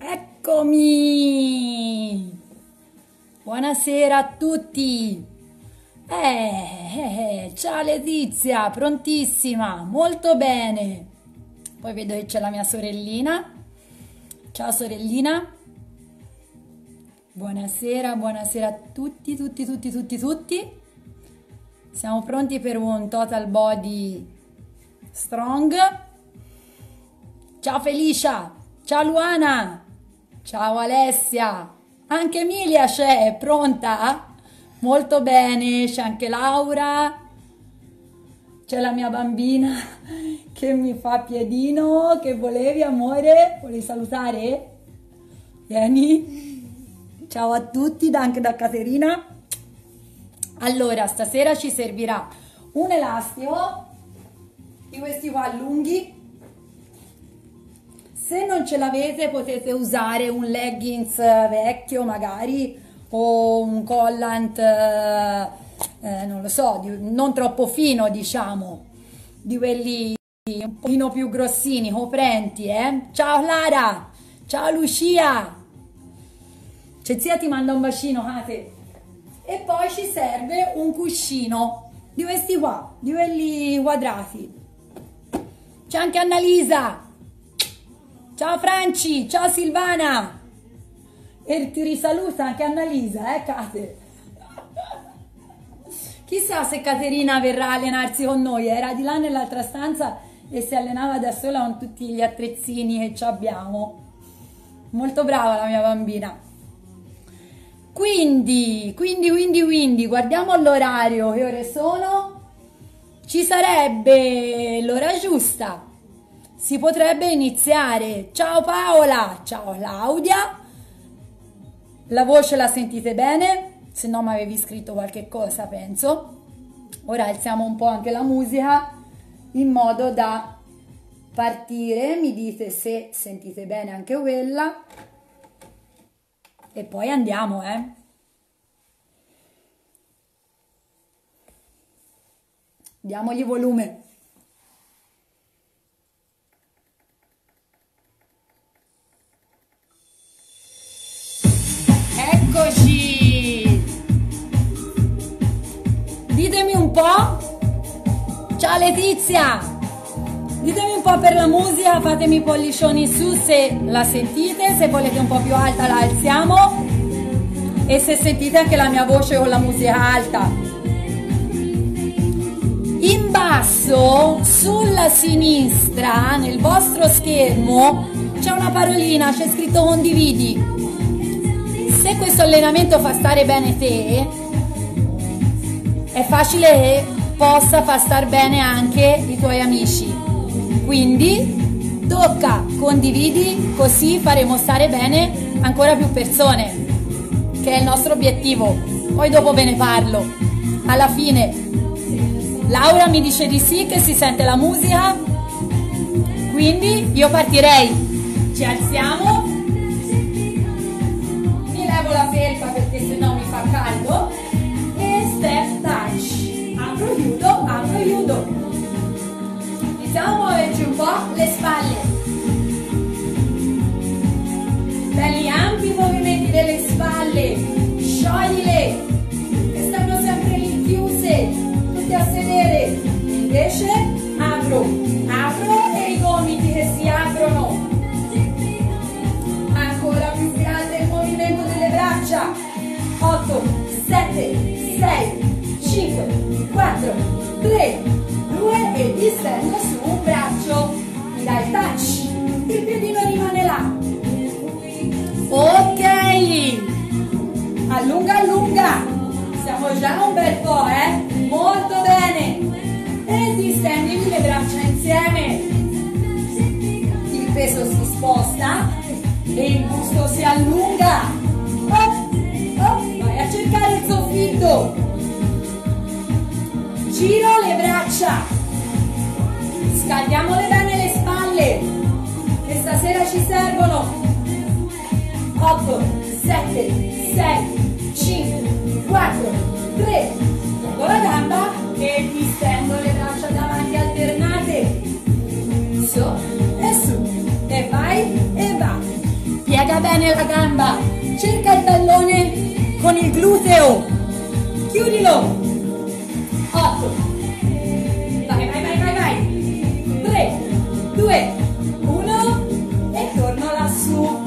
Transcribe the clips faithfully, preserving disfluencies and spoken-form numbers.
Eccomi! Buonasera a tutti! Eh, eh, ciao Letizia, prontissima, molto bene. Poi vedo che c'è la mia sorellina. Ciao sorellina. Buonasera, buonasera a tutti, tutti, tutti, tutti, tutti. Siamo pronti per un total body strong. Ciao Felicia, ciao Luana, ciao Alessia, anche Emilia c'è, è pronta? Molto bene, c'è anche Laura, c'è la mia bambina che mi fa piedino. Che volevi, amore? Volevi salutare? Vieni. Ciao a tutti, anche da Caterina. Allora, stasera ci servirà un elastico di questi qua lunghi. Se non ce l'avete potete usare un leggings vecchio magari, o un collant, eh, eh, non lo so, di, non troppo fino, diciamo, di quelli un pochino più grossini, coprenti, eh? Ciao Lara, ciao Lucia, Cezia ti manda un bacino, Kate. E poi ci serve un cuscino di questi qua, di quelli quadrati. C'è anche Annalisa, ciao Franci, ciao Silvana. E ti risaluta anche Annalisa, eh Kate? Chissà se Caterina verrà a allenarsi con noi, era di là nell'altra stanza e si allenava da sola con tutti gli attrezzini che ci abbiamo. Molto brava la mia bambina. Quindi, quindi, quindi, quindi, guardiamo l'orario, che ore sono? Ci sarebbe l'ora giusta, si potrebbe iniziare. Ciao Paola, ciao Claudia. La voce la sentite bene? Se no mi avevi scritto qualche cosa, penso. Ora alziamo un po' anche la musica in modo da partire. Mi dite se sentite bene anche quella. E poi andiamo, eh. Diamogli volume. Eccoci! Ditemi un po'. Ciao Letizia! Ditemi un po' per la musica, fatemi pollicioni su se la sentite, se volete un po' più alta la alziamo e se sentite anche la mia voce con la musica alta. In basso, sulla sinistra, nel vostro schermo, c'è una parolina, c'è scritto condividi. Se questo allenamento fa stare bene te, è facile che possa far star bene anche i tuoi amici. Quindi tocca, condividi, così faremo stare bene ancora più persone, che è il nostro obiettivo. Poi dopo ve ne parlo. Alla fine Laura mi dice di sì, che si sente la musica, quindi io partirei. Ci alziamo. La felpa perché sennò mi fa caldo, e step touch, apro chiudo, apro chiudo. Iniziamo a muoverci un po' le spalle, belli ampi movimenti delle spalle, scioglile che stanno sempre lì chiuse, tutti a sedere. Invece apro, apro e i gomiti che si aprono. Ancora più grande il movimento delle braccia. Otto, sette, sei, cinque, quattro, tre, due e distendo su un braccio. Mi dai il touch, il piedino rimane là. Ok, allunga, allunga. Siamo già un bel po', eh? Molto bene. E distendimi le braccia insieme. Il peso si sposta e il busto si allunga. Oh, oh, vai a cercare il soffitto. Giro le braccia, scaldiamole bene le spalle, che stasera ci servono. Otto, sette, sei, cinque, quattro, tre. Tengo la gamba e distendo le braccia davanti alternate. Su e su, e vai e va. Piega bene la gamba, cerca il tallone con il gluteo, chiudilo. otto, vai, vai, vai, vai, vai, tre, due, uno e torno lassù.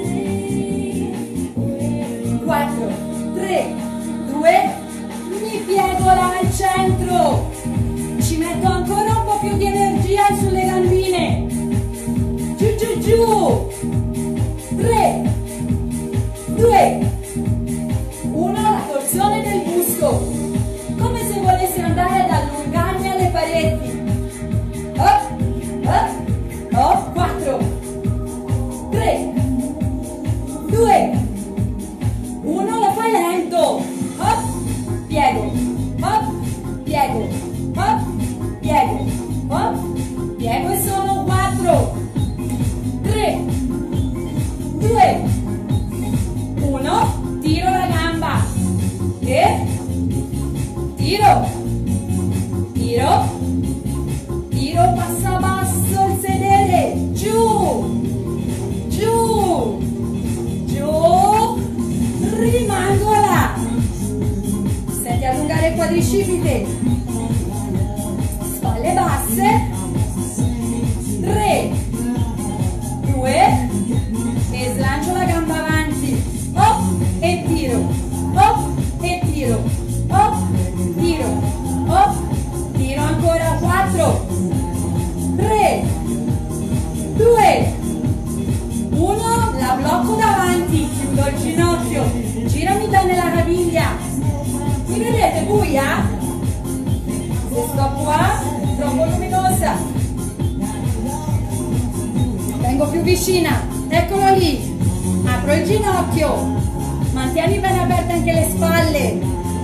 quattro, tre, due, mi piego là al centro, ci metto ancora un po' più di energia sulle gambine, giù giù giù, tre, due, uno, la torsione del busto, come se volessi andare ad allungarmi alle pareti, up, up, up, quattro, tre, due, uno, lo fai lento, hop, piego, hop, piego, hop, piego, hop, piego e sono quattro, tre, due, uno, tiro la gamba e tiro, tiro, tiro, passa basso il sedere, giù, giù, giù, rimango là, senti allungare il quadricipite, spalle basse, tre, due, e slancio la gamba avanti, hop, e tiro, hop, e tiro, hop, tiro, hop, tiro ancora, quattro, tre, due, uno, la blocco davanti, chiudo il ginocchio, girami bene la caviglia, mi vedete buia? Se sto qua, troppo luminosa, vengo più vicina, eccolo lì, apro il ginocchio, mantieni bene aperte anche le spalle,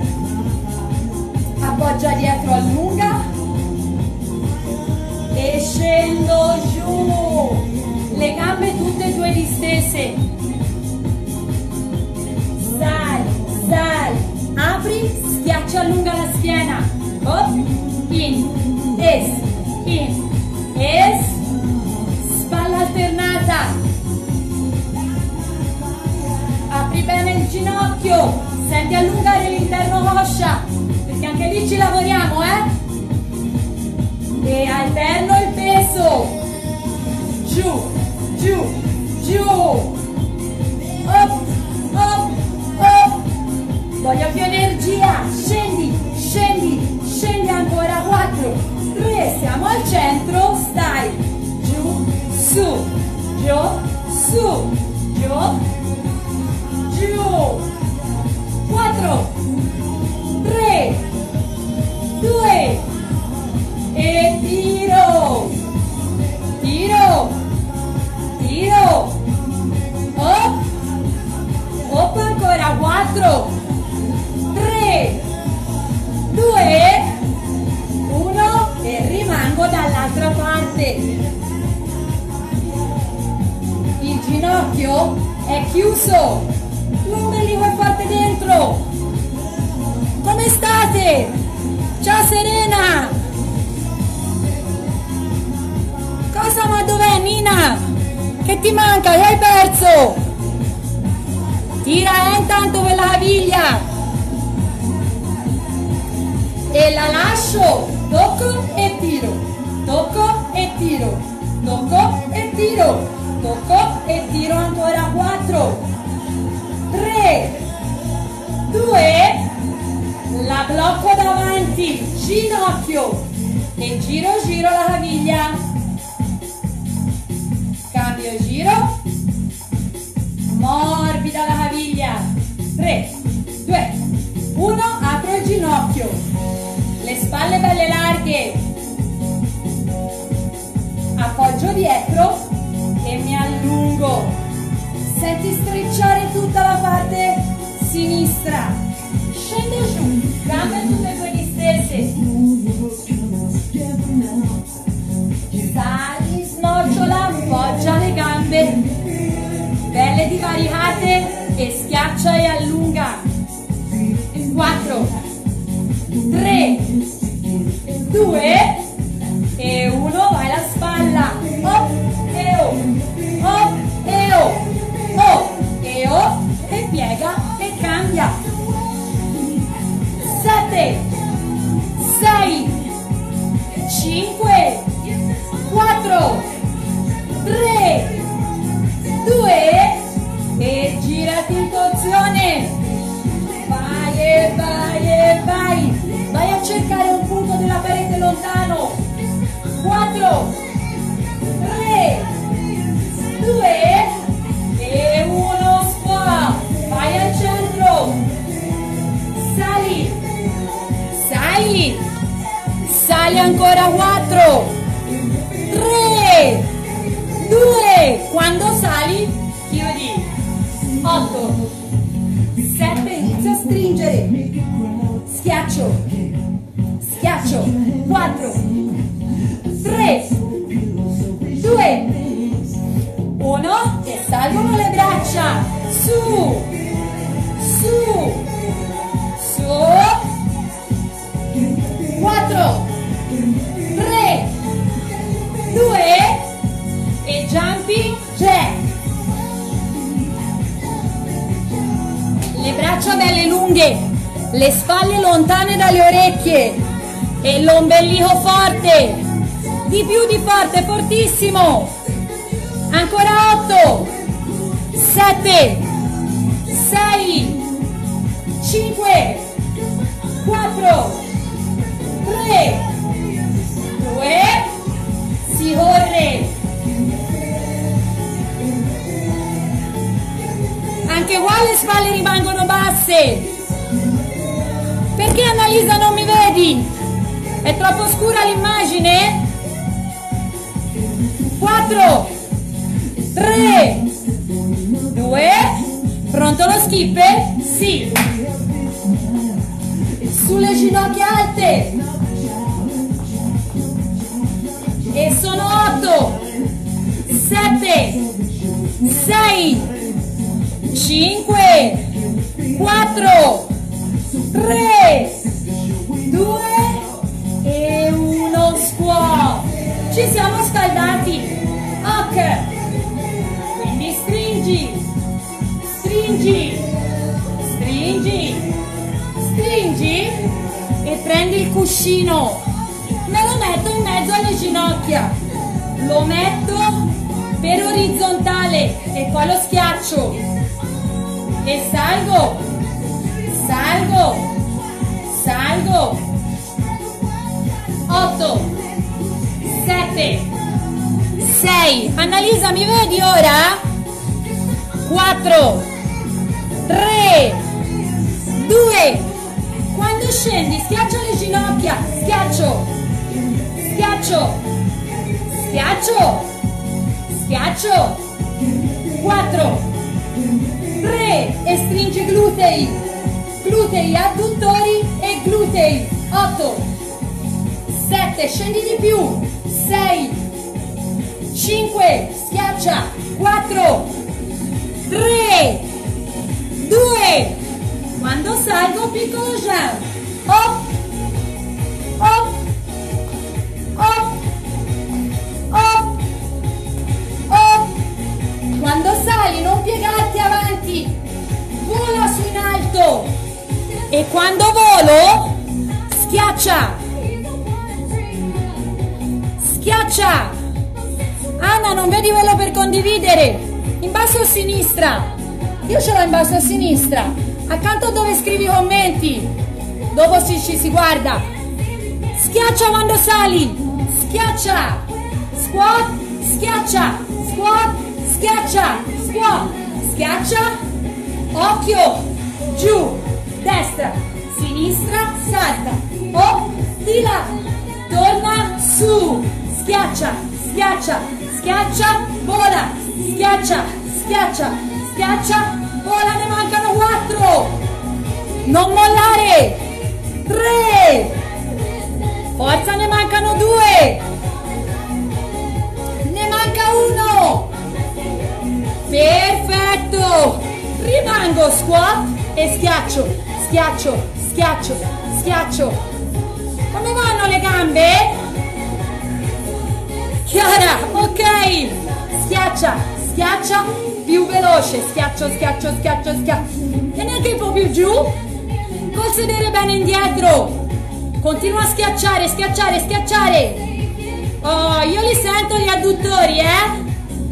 appoggia dietro, allunga e scendo giù, le gambe tutte e due distese, sali, sali, apri, schiaccia, allunga la schiena, hop, in, es, in, es, spalla alternata, apri bene il ginocchio, senti allungare l'interno coscia, perché anche lì ci lavoriamo, eh? E alterno il peso, giù, giù, giù, up, up, up, voglio più energia, scendi, scendi, scendi ancora, quattro, tre, siamo al centro, stai, giù, su, giù, su, giù, giù, quattro, tre, due, e tiro, tiro, tiro, hop, hop ancora, quattro, tre, due, uno e rimango dall'altra parte. Il ginocchio è chiuso, l'ombelico è forte dentro. Come state? Ciao Serena! Cosa, ma dov'è Nina? Che ti manca? Che hai perso? Tira eh, intanto quella caviglia e la lascio, tocco e tiro, tocco e tiro, tocco e tiro, tocco e tiro ancora, quattro, tre, due, la blocco davanti, ginocchio e giro giro la caviglia, cambio giro, morbida la caviglia, tre, due, uno, apro il ginocchio, le spalle belle larghe, appoggio dietro e mi allungo, senti strecciare tutta la parte sinistra, scendo giù, gambe tutte e due distese, sali, snocciola, appoggia le gambe, belle divaricate e schiaccia e allunga, quattro, tre, due e uno, vai la spalla, hop e oh, hop e oh, oh, tre, due, e girati in torsione. Vai e vai e vai. Vai a cercare un punto della parete lontano. quattro, tre, due e uno. Spa. Vai al centro. Sali. Sali. Sali ancora. quattro, tre, due. Quando sali, chiudi. otto, sette, inizia a stringere. Schiaccio. Schiaccio. quattro, tre, due, uno. E salgono le braccia. Su. Su. Su. quattro, tre, due e jumping jack. Le braccia belle lunghe, le spalle lontane dalle orecchie e l'ombelico forte. Di più di forte, fortissimo. Ancora otto, sette, sei, cinque, quattro, tre, due, si corre. Anche qua le spalle rimangono basse. Perché Annalisa non mi vedi? È troppo scura l'immagine? quattro, tre, due, pronto lo skipper? Sì. Sulle ginocchia alte. E sono otto, sette, sei, cinque, quattro, tre, due e uno. Squat. Ci siamo scaldati. Ok. Quindi stringi, stringi, stringi, stringi e prendi il cuscino. Me lo metto in mezzo alle ginocchia. Lo metto per orizzontale e poi lo schiaccio. E salgo, salgo, salgo. otto, sette, sei. Annalisa, mi vedi ora? quattro, tre, due. Quando scendi, schiaccia le ginocchia. Schiaccio, schiaccio, schiaccio, schiaccio. quattro, tre e stringi glutei, glutei, adduttori e glutei. otto, sette, scendi di più. sei, cinque, schiaccia. quattro, tre, due. Quando salgo, piccolo jump. Hop, hop, hop, hop, hop. Quando sali, non piegarti avanti. Vola su in alto. E quando volo, schiaccia. Schiaccia. Anna, non vedi quello per condividere? In basso a sinistra. Io ce l'ho in basso a sinistra, accanto a dove scrivi i commenti. Dopo si, ci si guarda. Schiaccia quando sali. Schiaccia. Squat. Schiaccia. Squat. Schiaccia. Squat. Schiaccia. Occhio. Giù. Destra. Sinistra. Salta. Oh. Di là. Torna su. Schiaccia. Schiaccia. Schiaccia. Vola. Schiaccia. Schiaccia. Schiaccia. Vola. Ne mancano quattro. Non mollare. Tre. Forza, ne mancano due. Ne manca uno. Perfetto. Rimango squat e schiaccio, schiaccio, schiaccio, schiaccio. Come vanno le gambe? Chiara, ok. Schiaccia, schiaccia, più veloce. Schiaccio, schiaccio, schiaccio, schiaccio. E neanche un po' più giù. Col sedere bene indietro. Continua a schiacciare, schiacciare, schiacciare. Oh, io li sento gli adduttori, eh?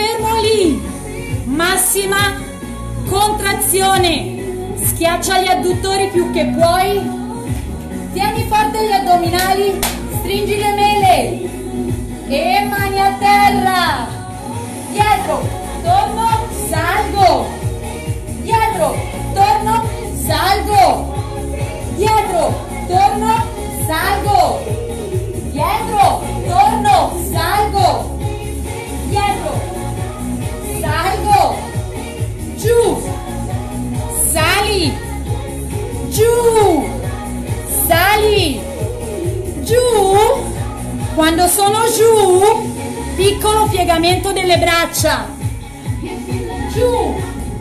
fermo lì, massima contrazione, schiaccia gli adduttori più che puoi, tieni forte gli addominali, stringi le mele e mani a terra, dietro, torno, salgo, dietro, torno, salgo, dietro, torno, salgo, dietro, torno, salgo, dietro, salgo, giù, sali, giù, sali, giù. Quando sono giù, piccolo piegamento delle braccia, giù,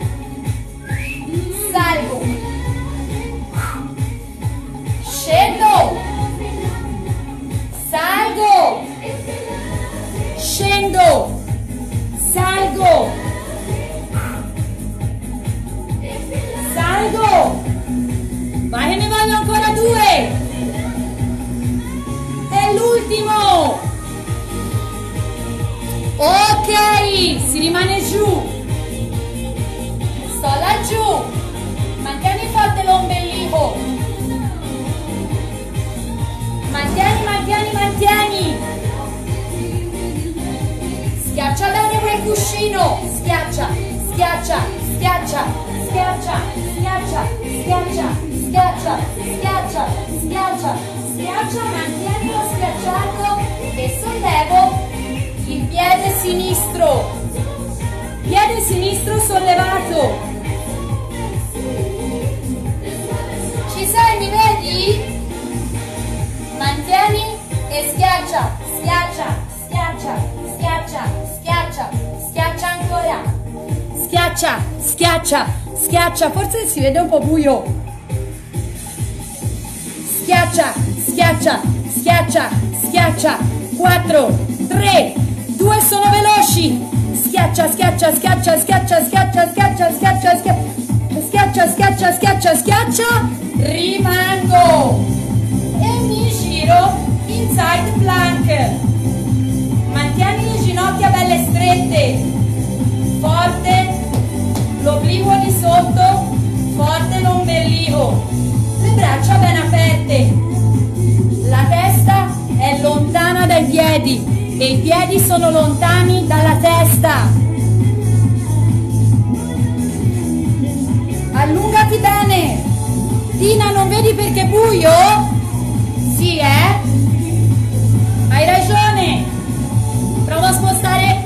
salgo, scendo, salgo, scendo, salgo, salgo, vai, ne voglio ancora due, è l'ultimo, ok, si rimane giù, sto laggiù, mantieni forte l'ombelico, mantieni, mantieni, mantieni, schiaccia bene quel cuscino, schiaccia, schiaccia, schiaccia, schiaccia, schiaccia, schiaccia, schiaccia, schiaccia, schiaccia, schiaccia, mantienilo schiacciato e sollevo il piede sinistro, piede sinistro sollevato, ci sei, mi vedi? Mantieni e schiaccia, schiaccia, schiaccia, schiaccia, schiaccia, schiaccia ancora, schiaccia, schiaccia, schiaccia, forse si vede un po' buio, schiaccia, schiaccia, schiaccia, schiaccia, quattro, tre, due, sono veloci, schiaccia, schiaccia, schiaccia, schiaccia, schiaccia, schiaccia, schiaccia, schiaccia, schiaccia, schiaccia, schiaccia, rimango e mi giro in side plank, mantieni le ginocchia belle strette, forte l'obliquo di sotto, forte l'ombelico, le braccia ben aperte, la testa è lontana dai piedi e i piedi sono lontani dalla testa, allungati bene, Tina, non vedi perché è buio? Sì, eh? Hai ragione, provo a spostare,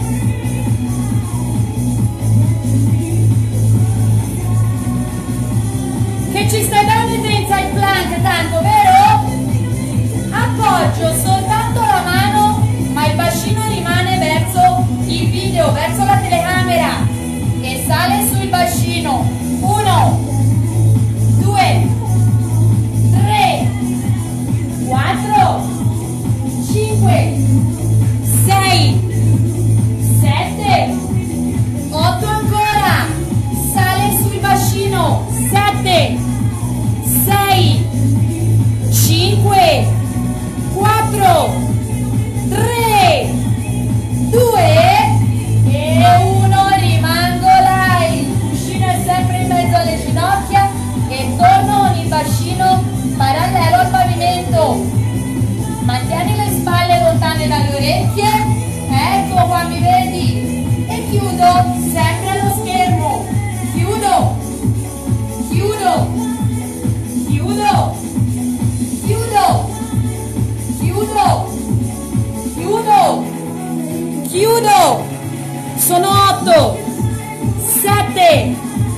che ci stai dando te in side plank tanto, vero? Appoggio soltanto la mano, ma il bacino rimane verso il video, verso la telecamera e sale sul bacino. Uno, due, tre, quattro, cinque, sei, sette, otto ancora, sale sul bacino, sette, sei, cinque, quattro, tre, due e uno, rimango là, il cuscino è sempre in mezzo alle ginocchia e torno con il bacino parallelo al pavimento, mantieni le spalle lontane dalle orecchie, ecco qua, mi vedi, e chiudo sempre allo schermo, chiudo, chiudo, chiudo, chiudo, chiudo, chiudo, chiudo, sono otto, sette,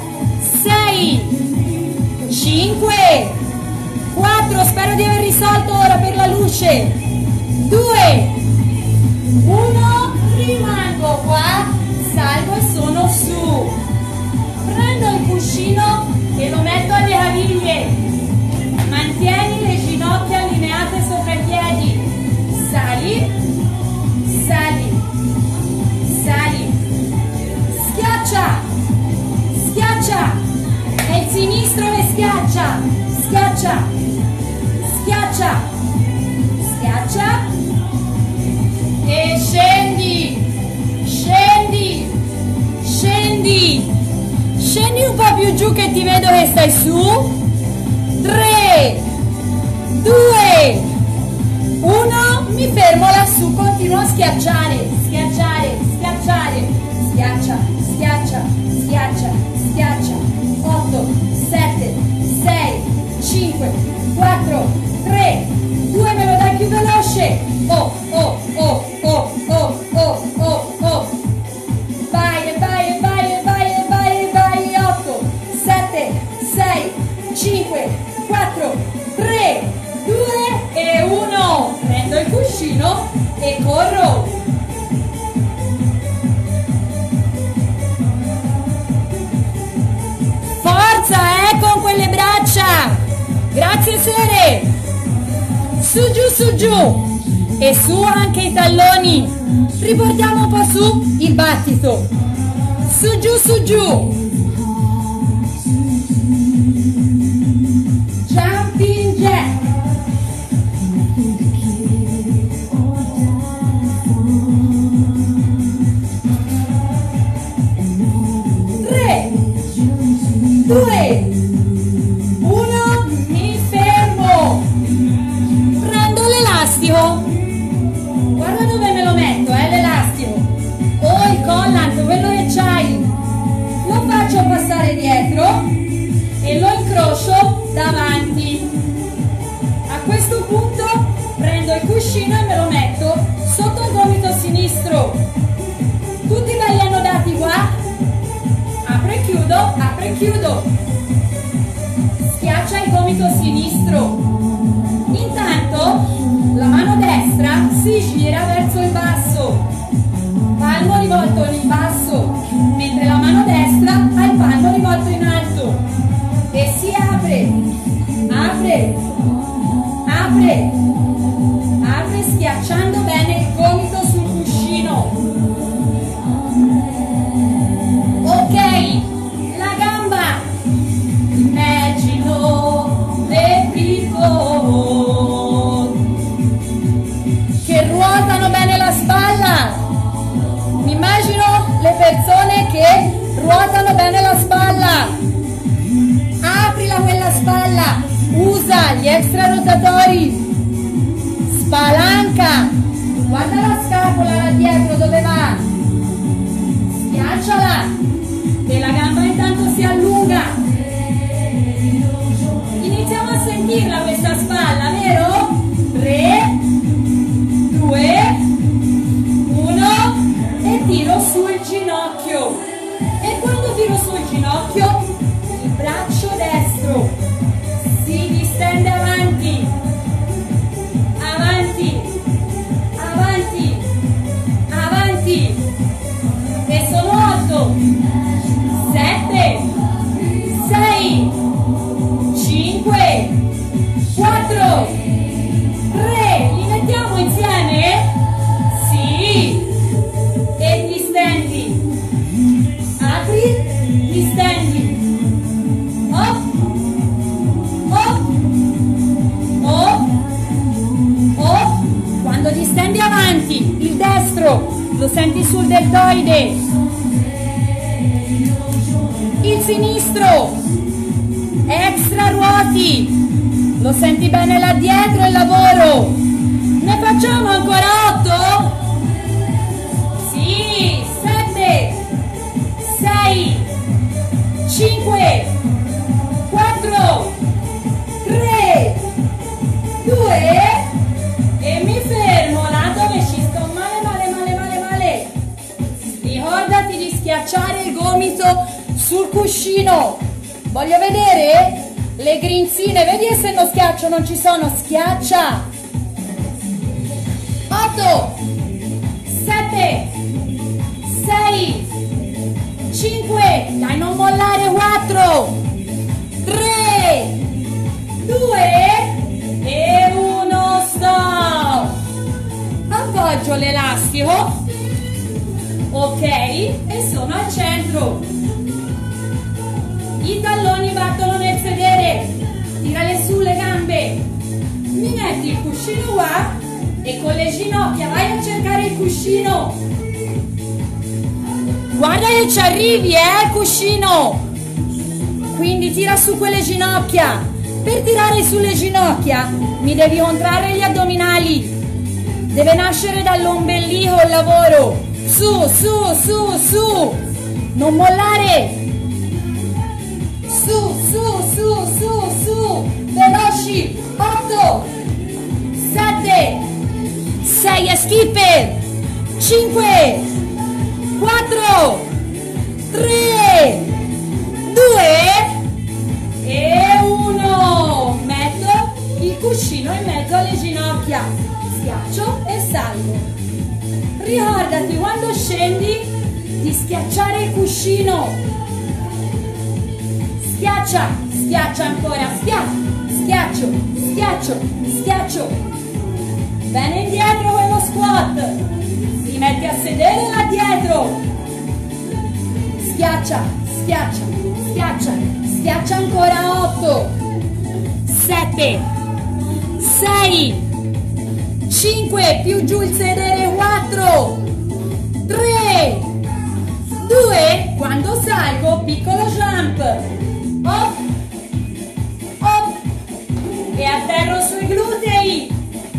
sei, cinque, quattro, spero di aver risolto ora per la luce, due, uno, rimango qua, salgo e sono su, prendo il cuscino e lo metto alle caviglie, mantieni le ginocchia allineate sopra i piedi, sali, sali, sali, schiaccia, schiaccia, è il sinistro che schiaccia, schiaccia, schiaccia, schiaccia e scendi, scendi, e stai su. tre, due, uno, mi fermo lassù, continuo a schiacciare, schiacciare, schiacciare, schiaccia, schiaccia, schiaccia, schiaccia, otto, sette, sei, cinque, quattro, tre, due, me lo dai più veloce, oh, oh, oh, oh, oh, oh, oh, oh, vai, e vai, e vai, e vai, e vai, e vai, otto, sette, sei, cinque, quattro, tre, due e uno, prendo il cuscino e corro. Forza, eh, con quelle braccia. Grazie Sere. Su giù, su giù. E su anche i talloni. Riportiamo un po' su il battito. Su giù, su giù. Jumping jack. tre, due, uno, mi fermo. Prendo l'elastico. Guarda dove me lo metto, eh, l'elastico. O il collant, quello che c'hai. Lo faccio passare dietro e lo incrocio davanti. A questo punto prendo il cuscino e me lo metto sotto il gomito sinistro. Tutti belli annodati qua. Apro e chiudo, apro e chiudo. Schiaccia il gomito sinistro. Intanto la mano destra si gira verso il basso. Palmo rivolto in basso, mentre la mano destra ha il palmo rivolto in alto. E si apre, apre, apre, apre schiacciando bene il gomito sul cuscino. Ok, la gamba, immagino le people che ruotano bene la spalla. Mi immagino le persone che ruotano bene la spalla. Aprila quella spalla, usa gli extra rotatori, spalanca, guarda la scapola là dietro dove va, schiacciala e la gamba intanto si allunga. Iniziamo a sentirla questa spalla, vero? tre, due, uno e tiro sul ginocchio. E quando tiro sul ginocchio il braccio destro si distende avanti, avanti, avanti, avanti. E sono otto, sette, sei, cinque, quattro, tre. Li mettiamo insieme? Sì. E distendi. Apri, distendi. Oh, oh, oh, oh. Quando distendi avanti, il destro lo senti sul deltoide, il sinistro extra ruoti, lo senti bene là dietro il lavoro. Ne facciamo ancora otto? Sì, sette, sei, cinque, quattro, tre, due e mi fermo là dove ci sto male male male male male. Ricordati di schiacciare il gomito sul cuscino. Voglio vedere le grinzine, vedi se non schiaccio, non ci sono, schiaccia. otto, sette, sei, cinque, dai non mollare, quattro, tre, due e uno, stop. Appoggio l'elastico, ok, e sono al centro. I talloni battono nel sedere, tirale su le gambe, mi metti il cuscino qua e con le ginocchia vai a cercare il cuscino. Guarda che ci arrivi, eh, il cuscino. quindi tira su quelle ginocchia. Per tirare sulle ginocchia mi devi contrarre gli addominali, deve nascere dall'ombelico il lavoro, su, su, su, su, non mollare, su, su, su, su, su, veloci, otto, sette, sei e skipper, cinque, quattro, tre, due e uno. Metto il cuscino in mezzo alle ginocchia, schiaccio e salgo. Ricordati quando scendi di schiacciare il cuscino, schiaccia, schiaccia ancora, schiaccio, schiaccio, schiaccio, schiaccio. Bene indietro con lo squat, ti metti a sedere là dietro, schiaccia, schiaccia, schiaccia, schiaccia ancora, otto, sette, sei, cinque, più giù il sedere, quattro, tre, due, quando salgo, piccolo jump, hop, hop, e atterro sui glutei,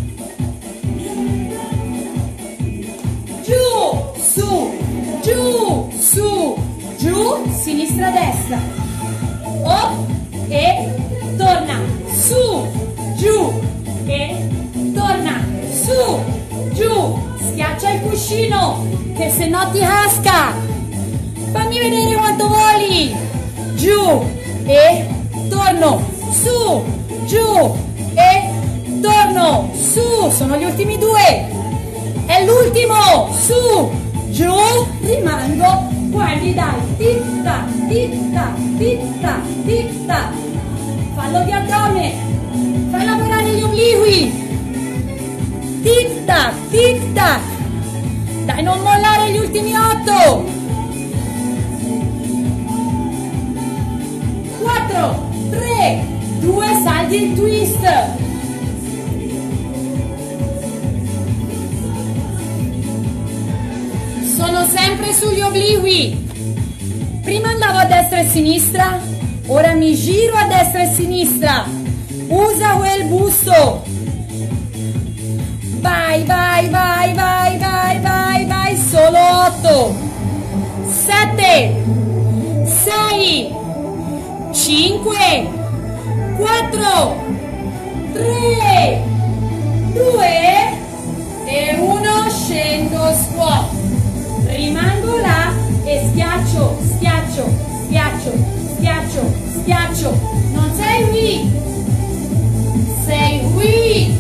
giù, su, giù, su, giù, sinistra, destra, hop, e torna, su, giù, e torna, su, giù, schiaccia il cuscino, che se no ti casca, fammi vedere quanto voli, giù, e torno, su, giù, e torno, su, sono gli ultimi due, è l'ultimo, su, giù, rimango, guardi dai, tic tac, tic tac, tic tac, tic tac, fallo di addome, fai lavorare gli obliqui, tic tac, tic tac, dai non mollare gli ultimi otto, quattro, tre, due, salti il twist, sono sempre sugli obliqui, prima andavo a destra e sinistra, ora mi giro a destra e sinistra, usa quel busto, vai, vai, vai, vai, vai, vai, vai, solo otto, sette, sei, cinque, quattro, tre, due e uno, scendo, squat, rimango là e schiaccio, schiaccio, schiaccio, schiaccio, schiaccio, non sei qui, sei qui,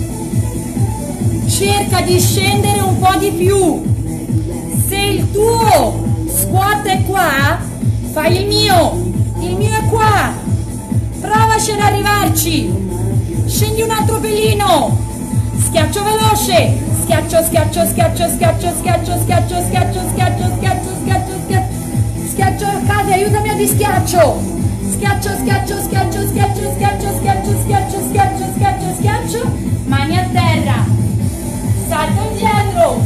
cerca di scendere un po' di più, se il tuo squat è qua, fai il mio, il mio è qua, provaci ad arrivarci, scendi un altro pelino, schiaccio veloce, schiaccio, schiaccio, schiaccio, schiaccio, schiaccio, schiaccio, schiaccio, schiaccio, schiaccio, schiaccio, schiaccio, schiaccio, Cati, aiutami a di schiaccio, schiaccio, schiaccio, schiaccio, schiaccio, schiaccio, schiaccio, schiaccio, schiaccio, schiaccio, schiaccio, mani a terra, salto indietro,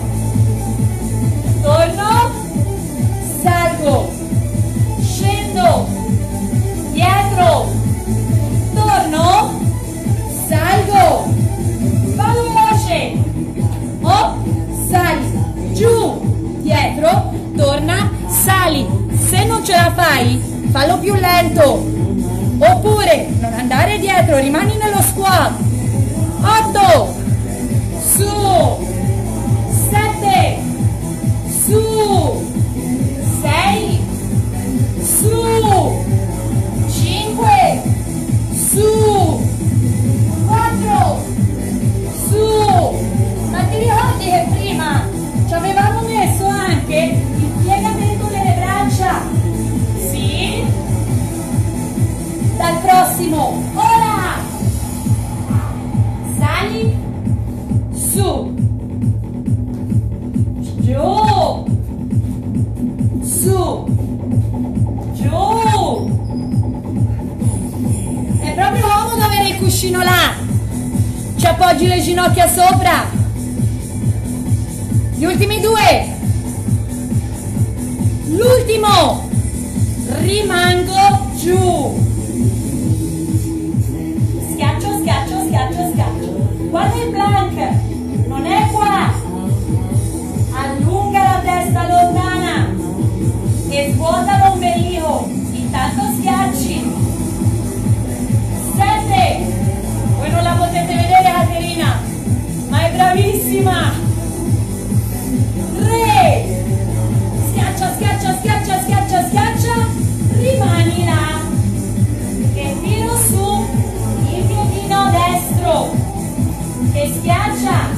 torno, salgo, scendo, dietro, torno, salgo, vado veloce, oh, sali, giù, dietro, torna, sali, se non ce la fai, fallo più lento, oppure non andare dietro, rimani nello squat, otto, su, sette, su, sei, su, cinque, su, quattro, su, ma ti ricordi che prima ci avevamo messo anche il piegamento delle braccia? Sì? Dal prossimo, ora, sali, su, giù, su, giù, è proprio comodo avere il cuscino là, ci appoggi le ginocchia sopra, gli ultimi due, l'ultimo, rimango giù giù, schiaccio, schiaccio, schiaccio, schiaccio. Guarda il plank, non è qua, allunga la testa lontana e svuota l'ombelico, intanto schiacci. Sette, voi non la potete vedere Caterina, ma è bravissima. Tre, schiaccia, schiaccia, schiaccia, schiaccia, schiaccia, rimani là e tiro su il piedino destro e schiaccia,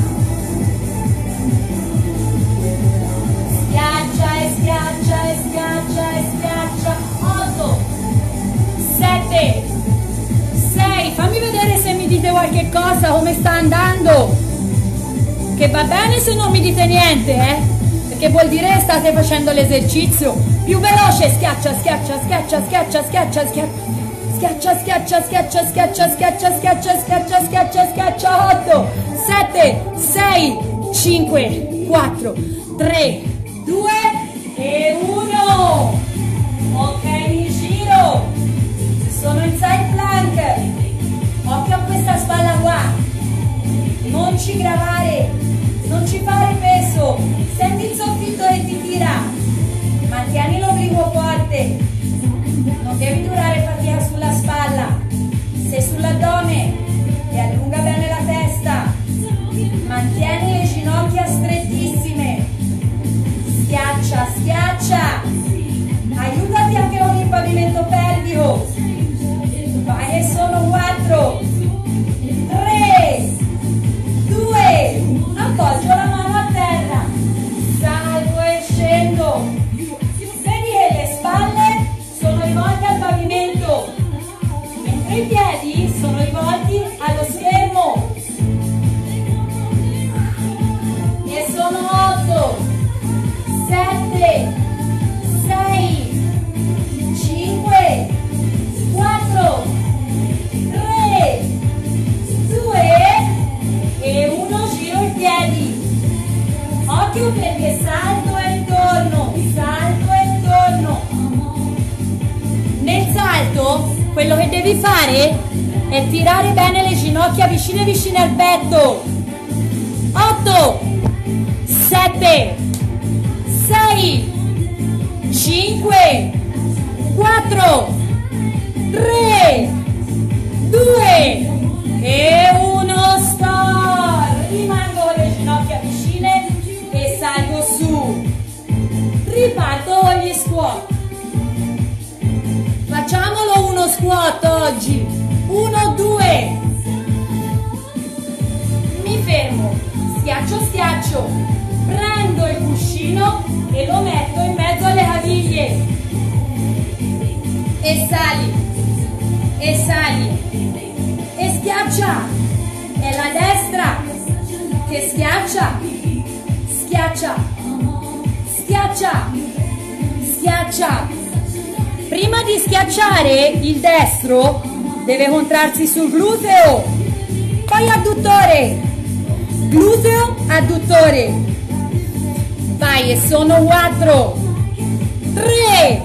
schiaccia e schiaccia e schiaccia e schiaccia. Otto, sette, sei, fammi vedere se mi dite qualche cosa, come sta andando, che va bene se non mi dite niente, eh? Perché vuol dire che state facendo l'esercizio. Più veloce, schiaccia, schiaccia, schiaccia, schiaccia, schiaccia, schiaccia, schiaccia, schiaccia, schiaccia, schiaccia, schiaccia, schiaccia, schiaccia, schiaccia. Otto, sette, sei, cinque, quattro, tre, due e uno. Ok, mi giro. Sono in side plank. Occhio a questa spalla qua. Non ci gravare, non ci fare peso. Senti il soffitto che ti tira. Mantieni l'obliquo forte. Non devi durare fatica sulla spalla. Se sull'addome e allunga bene la testa. Mantieni le ginocchia strettissime. Schiaccia, schiaccia. Aiutati anche con il pavimento pelvico. Vai che sono quattro, tre, due, appoggio la mano a terra, salgo e scendo. Vedi che le spalle sono rivolte al pavimento, mentre i piedi sono rivolti allo schermo. E sono otto, sette, sei, cinque, quattro, tre, due e uno, giro i piedi. Occhio perché salto e torno, salto e torno. Nel salto quello che devi fare è tirare bene le ginocchia vicine vicine al petto. otto, sette, sei, cinque, quattro, tre, due e uno, stop. Rimango con le ginocchia vicine e salgo su. Riparto con gli squat. Facciamolo uno squat oggi. uno, due. Mi fermo, schiaccio, schiaccio. Prendo il cuscino e lo metto in mezzo alle caviglie. E sali. E sali. E schiaccia. È la destra che schiaccia. Schiaccia. Schiaccia. Schiaccia. Prima di schiacciare il destro deve contrarsi sul gluteo, poi adduttore, gluteo, adduttore. Vai, e sono quattro, tre,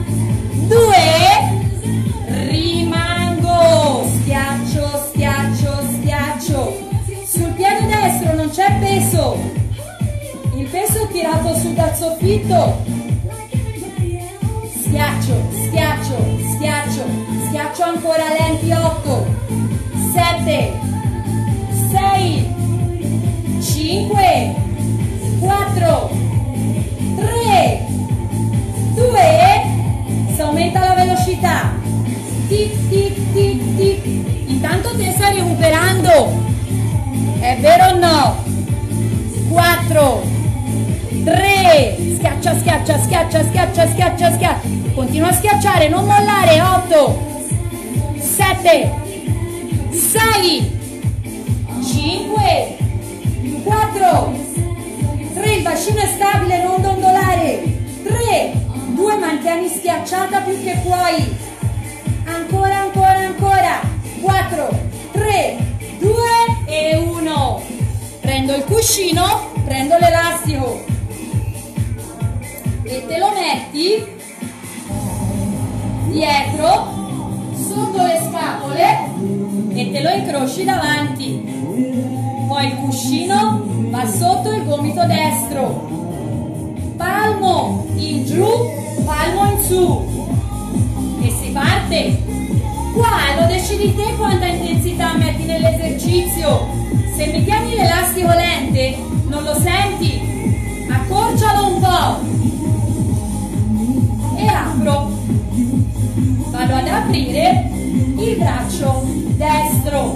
due, rimango, schiaccio, schiaccio, schiaccio. Sul piede destro non c'è peso, il peso è tirato su dal soffitto. Schiaccio, schiaccio, schiaccio, schiaccio ancora lenti. Otto, sette, sei, cinque, quattro, tre, due, si aumenta la velocità. Tic, tic, tic, tic. Intanto te stai recuperando, è vero o no? quattro, tre, schiaccia, schiaccia, schiaccia, schiaccia, schiaccia, schiaccia. Continua a schiacciare, non mollare. Otto, sette, sei, cinque, quattro, tre, il bacino è stabile, non dondolare. tre, due, mantieni schiacciata più che puoi. Ancora, ancora, ancora. quattro, tre, due e uno. Prendo il cuscino, prendo l'elastico e te lo metti dietro scapole e te lo incroci davanti. Poi il cuscino va sotto il gomito destro. Palmo in giù, palmo in su. E si parte. Qua lo decidi te quanta intensità metti nell'esercizio. Se mi tieni l'elastico lente, non lo senti. Accorcialo un po'. E apro. Vado ad aprire il braccio destro.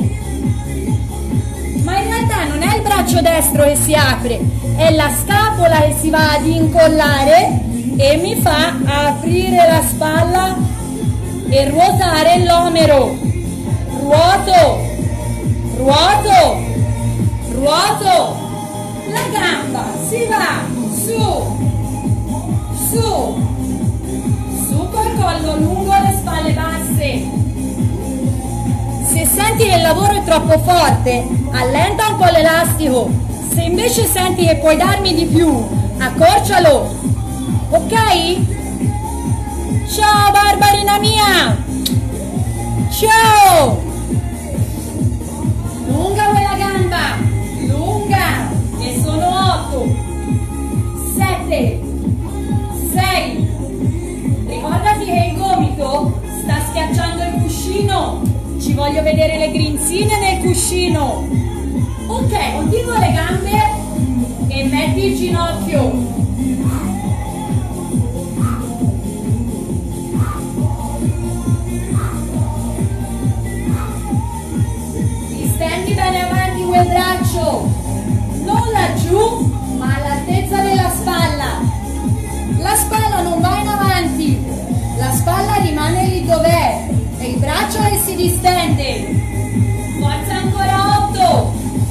Ma in realtà non è il braccio destro che si apre, è la scapola che si va ad incollare e mi fa aprire la spalla e ruotare l'omero. Ruoto, ruoto, ruoto. La gamba si va su, su, su col collo lungo, le spalle basse. Se senti che il lavoro è troppo forte, allenta un po' l'elastico. Se invece senti che puoi darmi di più, accorcialo. Ok? Ciao Barbarina mia! Ciao! Lunga quella gamba, lunga. E sono otto, sette, sei. Ricordati che il gomito sta schiacciando il cuscino. Ci voglio vedere le grinzine nel cuscino. Ok, continua le gambe e metti il ginocchio. Distendi bene avanti quel braccio. Non laggiù, ma all'altezza della spalla. La spalla non va in avanti. La spalla rimane lì dov'è. E il braccio che si distende. Forza ancora. Otto,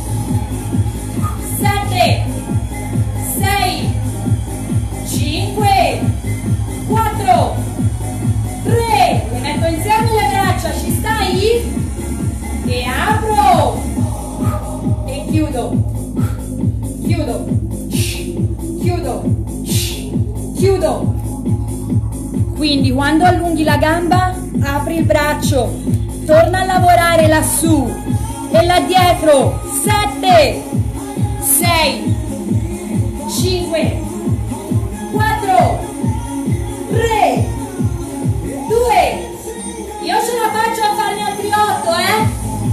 sette, sei, cinque, quattro, tre. Le metto insieme le braccia, ci stai? E apro e chiudo, chiudo, chiudo, chiudo. Quindi quando allunghi la gamba apri il braccio, torna a lavorare lassù e là dietro. Sette, sei, cinque, quattro, tre, due. Io ce la faccio a farne altri otto, eh?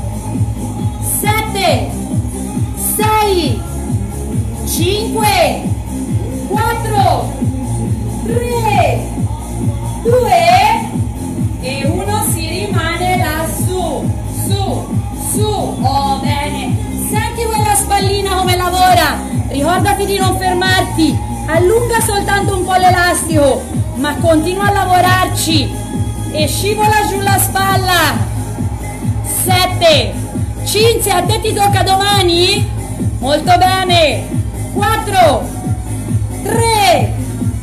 Sette, sei, cinque, quattro, tre, due e uno. Si rimane lassù, su, su. Oh, bene. Senti quella spallina come lavora. Ricordati di non fermarti. Allunga soltanto un po' l'elastico, ma continua a lavorarci e scivola giù la spalla. Sette. Cinzia, a te ti tocca domani? Molto bene. Quattro, tre,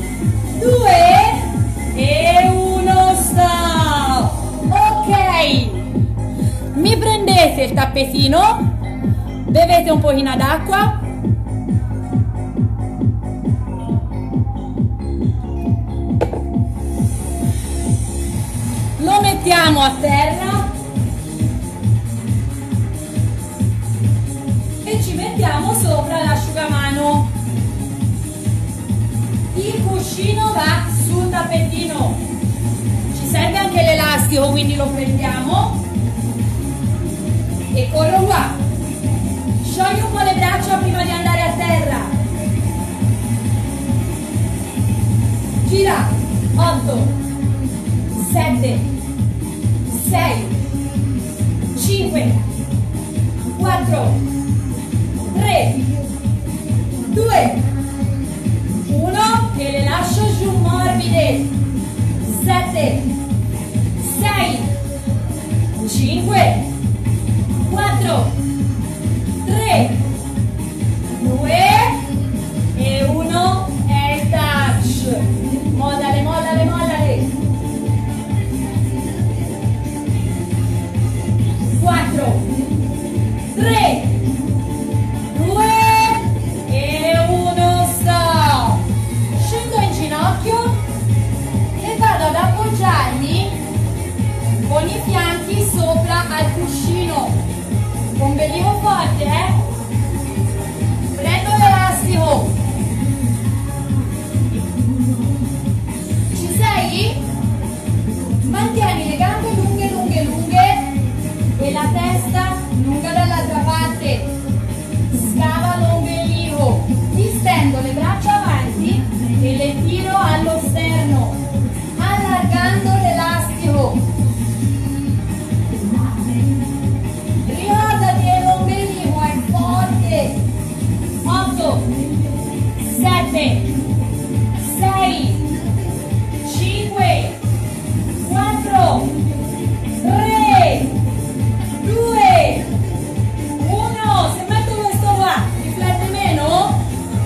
due e uno. Stop. Ok. Mi prendete il tappetino, bevete un pochino d'acqua. Lo mettiamo a terra e ci mettiamo sopra l'asciugamano. Il cuscino va sul tappetino. Ci serve anche l'elastico, quindi lo prendiamo e corro qua. Sciogli un po' le braccia prima di andare a terra. Gira. Otto, sette, sei, cinque, quattro, tre, due, uno e le lascio giù morbide. Sette, sei, cinque, quattro, tre, due e uno e il touch. Mollale, mollale, mollale. quattro, tre, due e uno. Stop. Scendo in ginocchio e vado ad appoggiarmi con i fianchi sopra forte, eh? Prendo l'elastico. Ci sei? Mantieni le gambe lunghe, lunghe, lunghe e la testa lunga dall'altra parte. Scava l'ombelico. Distendo le braccia avanti e le tiro allo sterno, allargando l'elastico. Ricordati che l'ombelico è forte. otto, sette, sei, cinque, quattro, tre, due, uno. Se metto questo qua, riflette meno?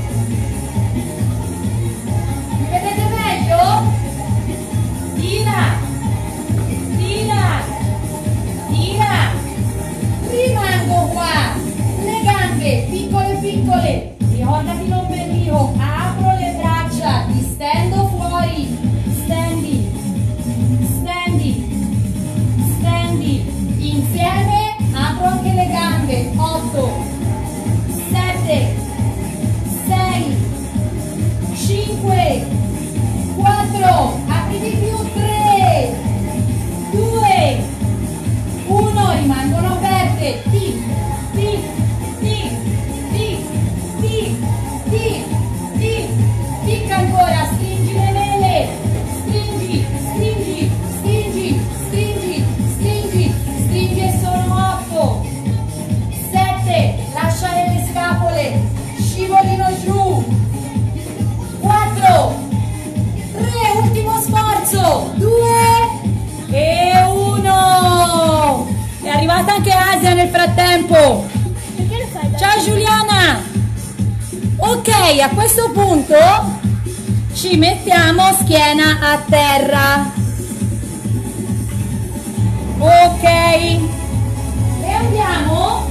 Mi vedete meglio? Tira, tira, tira. Rimango qua. Le gambe piccole piccole. Ricordati l'ombelico. Apro le braccia. Distendo fuori. Stendi. Stendi. Stendi. Insieme apro anche le gambe. otto, sette, sei, cinque, quattro, apri di più, tre, due, uno, rimangono aperte. Ti, ti, ti, ti, ti, ti, ti, ticca ancora, stringi le vele, stringi, stringi, stringi, stringi, stringi, stringi e sono otto, sette, lasciare le scapole, scivolino giù, quattro, tre, ultimo sforzo, due e uno. È arrivata anche Asia nel frattempo. Ciao Giuliana. Ok, a questo punto ci mettiamo schiena a terra. Ok, e andiamo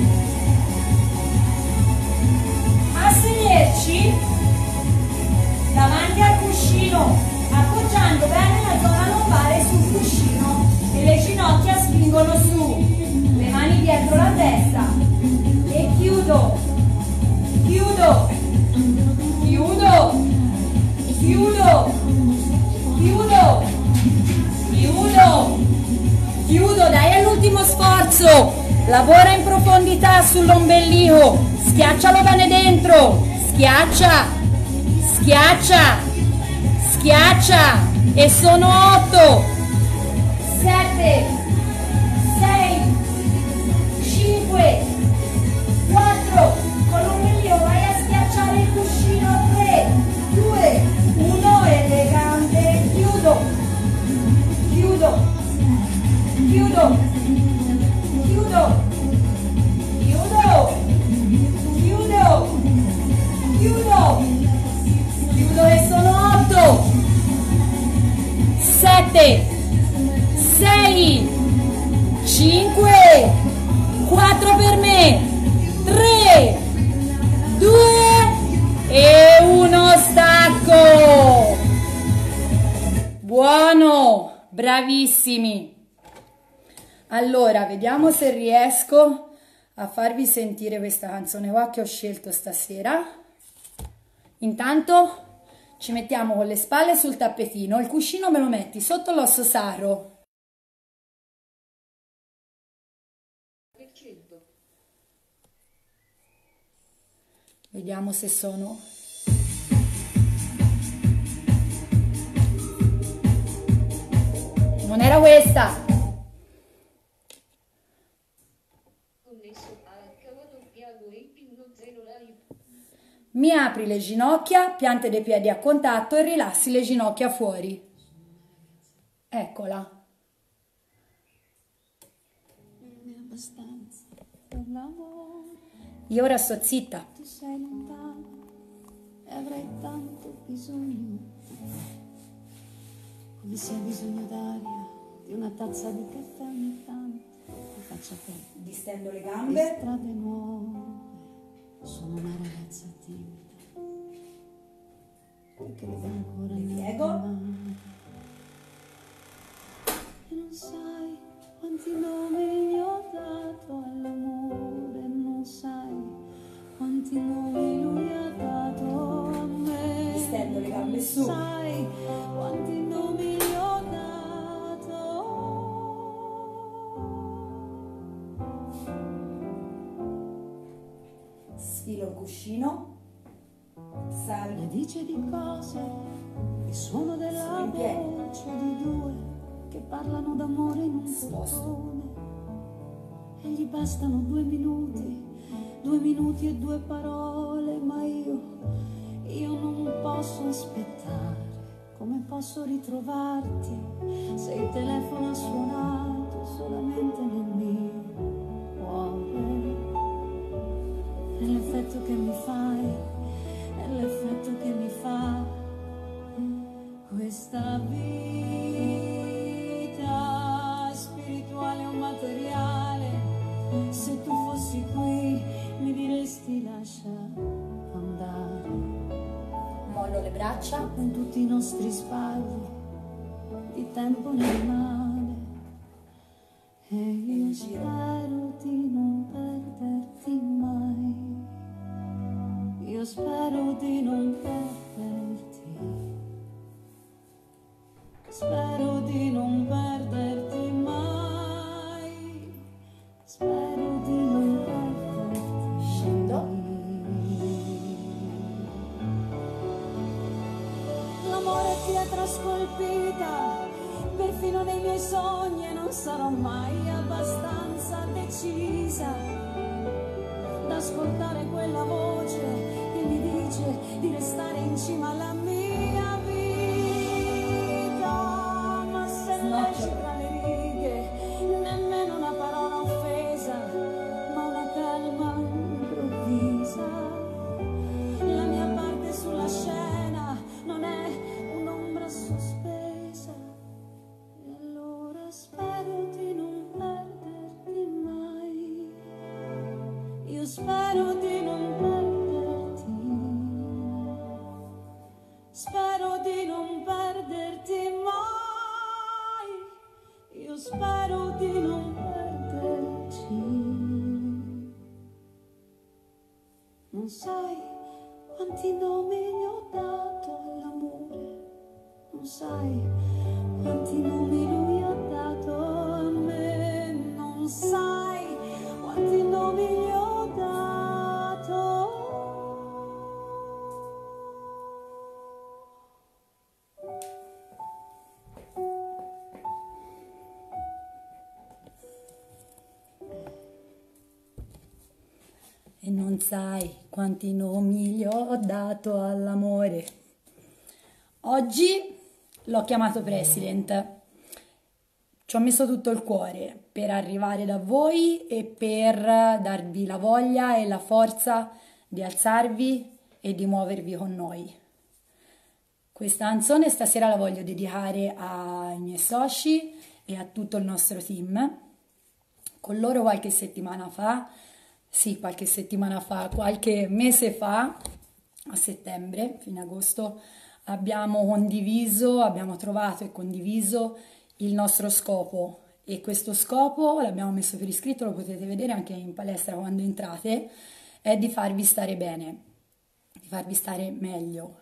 a sederci davanti al cuscino, appoggiando bene la zona lombare sul cuscino e le ginocchia spingono su, le mani dietro la testa e chiudo, chiudo, chiudo, chiudo, chiudo, chiudo, chiudo, dai all'ultimo sforzo, lavora in profondità sull'ombelico, schiaccialo bene dentro, schiaccia, schiaccia, schiaccia e sono otto, sette, sei, cinque, quattro, con l'ombelico vai a schiacciare il cuscino, tre, due, uno e le gambe, chiudo, chiudo, chiudo, chiudo, chiudo, chiudo, chiudo, chiudo e sono otto, sette, sei, cinque, quattro per me, tre, due e uno, stacco. Buono, bravissimi. Allora, vediamo se riesco a farvi sentire questa canzone qua che ho scelto stasera. Intanto ci mettiamo con le spalle sul tappetino, il cuscino me lo metti sotto l'osso sacro. Vediamo se sono... Non era questa! Mi apri le ginocchia, piante dei piedi a contatto e rilassi le ginocchia fuori. Eccola. Io ora sto zitta. Tu sei lontano e avrei tanto bisogno, come se hai bisogno d'aria, di una tazza di caffè ogni tanto. Mi faccia te. Distendo le Di gambe. strade nuove, sono una ragazza timida che crede ancora Mi nel piego. mare. E non sai quanti nomi gli ho dato all'amore, non non su. sai quanti nomi gli ho dato. Sfilo il cuscino, sali. Le dice di cose, il suono della voce di due che parlano d'amore in un portone. E gli bastano due minuti, due minuti e due parole, ma io, io non posso aspettare. Come posso ritrovarti se il telefono ha suonato solamente nel mio cuore? È l'effetto che mi fai, è l'effetto che mi fa questa vita spirituale o materiale. Se tu fossi qui mi diresti lascia andare. Mollo le braccia. Con tutti i nostri sbagli di tempo ne rimane. E io spero di non perderti mai. Io spero di non perderti. Spero di non perderti mai. Spero di non perderti. Scendo. L'amore è pietra scolpita, perfino nei miei sogni, e non sarò mai abbastanza decisa da ascoltare quella voce che mi dice di restare in cima alla mia vita. Ma se leggi tra le righe nemmeno una parola offesa, ma una calma improvvisa. La mia parte sulla scena non è un'ombra sospesa. E allora spero di non perderti mai. Io spero di non perderti. Spero di non perderti mai. Io spero di non perderci. Non sai quanti nomi gli ho dato all'amore. Non sai quanti nomi lui ha dato a me. Non sai quanti nomi gli ho dato. E non sai quanti nomi gli ho dato all'amore. Oggi l'ho chiamato President. Ci ho messo tutto il cuore per arrivare da voi e per darvi la voglia e la forza di alzarvi e di muovervi con noi. Questa canzone stasera la voglio dedicare ai miei soci e a tutto il nostro team. Con loro qualche settimana fa, sì, qualche settimana fa, qualche mese fa, a settembre, fine agosto, abbiamo condiviso, abbiamo trovato e condiviso il nostro scopo, e questo scopo l'abbiamo messo per iscritto, lo potete vedere anche in palestra quando entrate, è di farvi stare bene, di farvi stare meglio.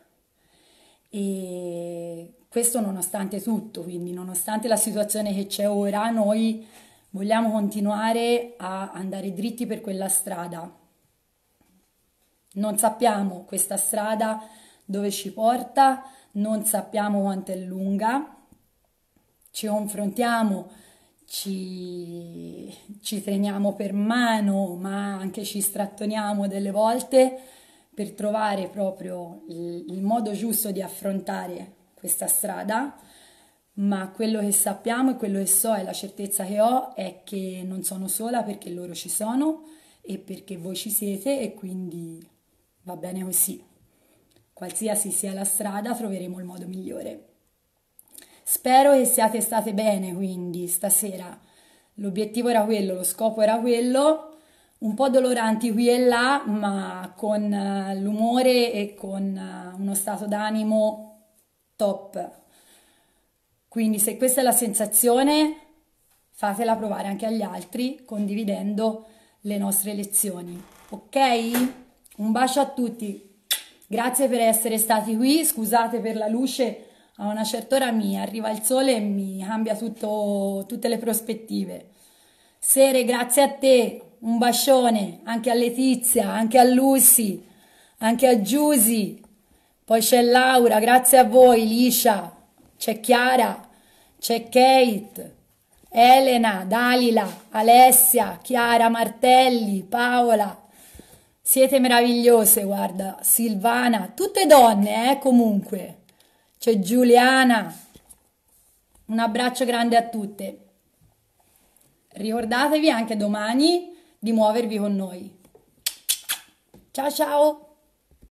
E questo nonostante tutto, quindi nonostante la situazione che c'è ora, noi vogliamo continuare a andare dritti per quella strada. Non sappiamo questa strada dove ci porta, non sappiamo quanto è lunga, ci confrontiamo, ci, ci teniamo per mano, ma anche ci strattoniamo delle volte per trovare proprio il, il modo giusto di affrontare questa strada. Ma quello che sappiamo e quello che so e la certezza che ho è che non sono sola, perché loro ci sono e perché voi ci siete, e quindi va bene così. Qualsiasi sia la strada, troveremo il modo migliore. Spero che siate state bene, quindi stasera l'obiettivo era quello, lo scopo era quello, un po' doloranti qui e là, ma con l'umore e con uno stato d'animo top. Quindi se questa è la sensazione, fatela provare anche agli altri condividendo le nostre lezioni, ok? Un bacio a tutti! Grazie per essere stati qui, scusate per la luce, a una certa ora mi arriva il sole e mi cambia tutto, tutte le prospettive. Sere, grazie a te, un bacione, anche a Letizia, anche a Lucy, anche a Giusy, poi c'è Laura, grazie a voi, Liscia, c'è Chiara, c'è Kate, Elena, Dalila, Alessia, Chiara Martelli, Paola, siete meravigliose, guarda, Silvana, tutte donne, eh, comunque. C'è Giuliana, un abbraccio grande a tutte. Ricordatevi anche domani di muovervi con noi. Ciao ciao!